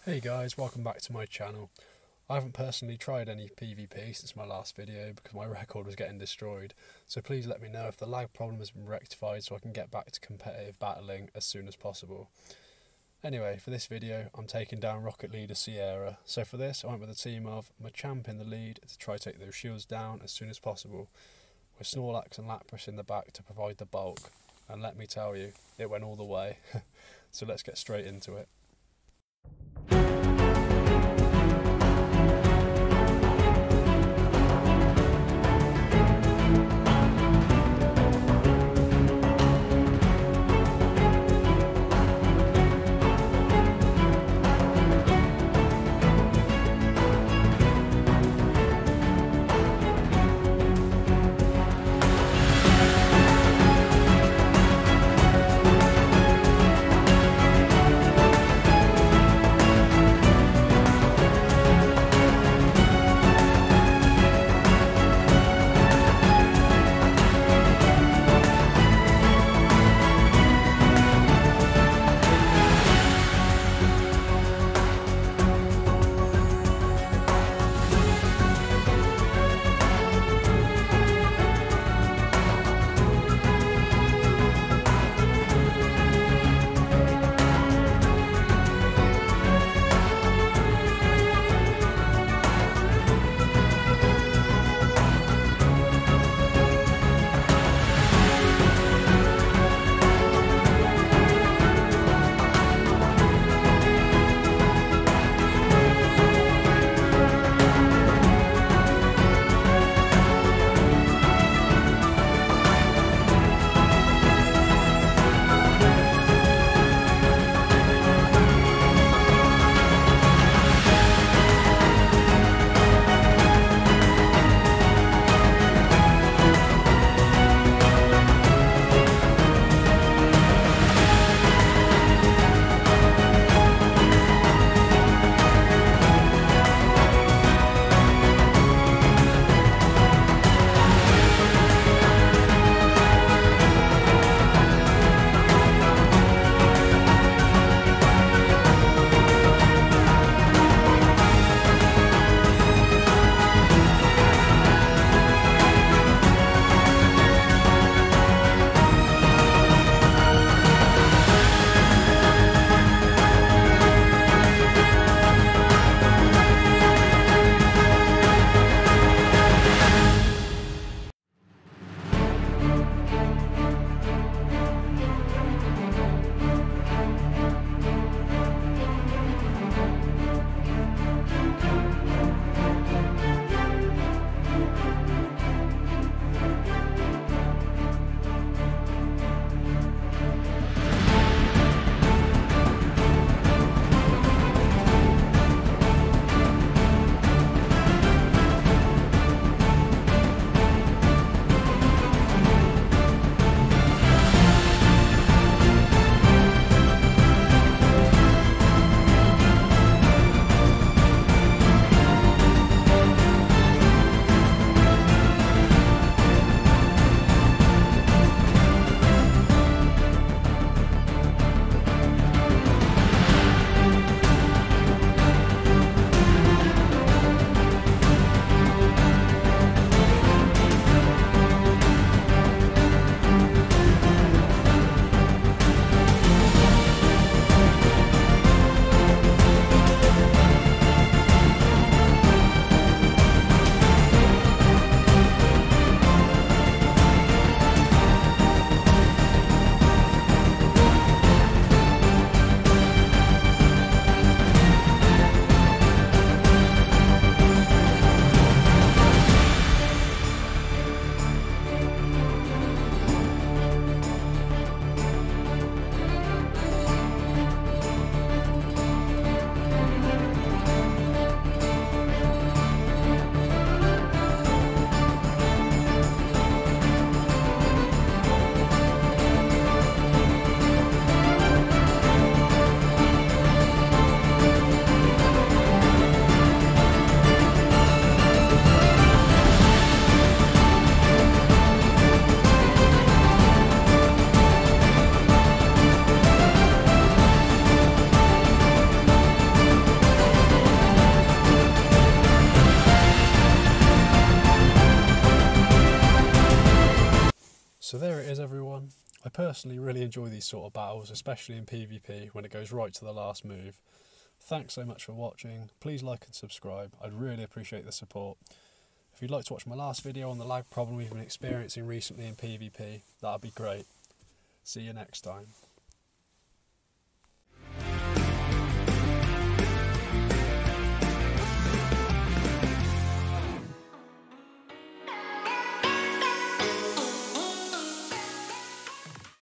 Hey guys, welcome back to my channel. I haven't personally tried any PvP since my last video because my record was getting destroyed, so please let me know if the lag problem has been rectified so I can get back to competitive battling as soon as possible. Anyway, for this video I'm taking down Rocket Leader Sierra, so for this I went with a team of Machamp in the lead to try to take those shields down as soon as possible, with Snorlax and Lapras in the back to provide the bulk, and let me tell you, it went all the way. So let's get straight into it. I personally really enjoy these sort of battles, especially in PvP when it goes right to the last move. Thanks so much for watching. Please like and subscribe. I'd really appreciate the support. If you'd like to watch my last video on the lag problem we've been experiencing recently in PvP, that'd be great. See you next time.